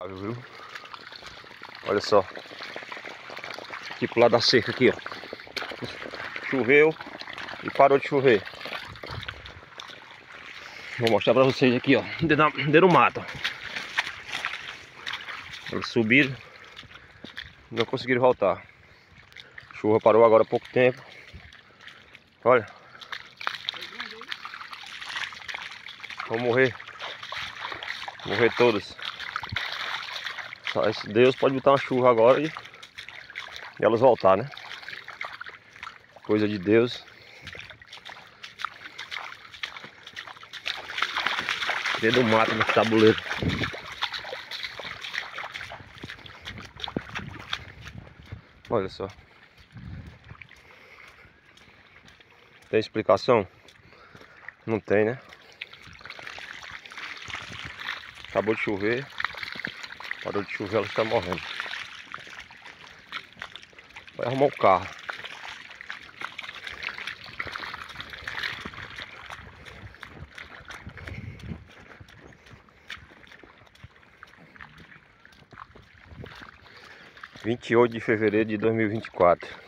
Viu? Olha só. Aqui pro lado da cerca aqui, ó. Choveu e parou de chover. Vou mostrar pra vocês aqui, ó. Dentro do mato. Eles subiram. Não conseguiram voltar. A chuva parou agora há pouco tempo. Olha. Vão morrer. Morrer todos. Só esse Deus pode botar uma chuva agora e elas voltar, né? Coisa de Deus. Dentro do mato, no tabuleiro. Olha só. Tem explicação? Não tem, né? Acabou de chover. Parou de chover, ela está morrendo. Vai arrumar o carro. (28 de fevereiro de 2024)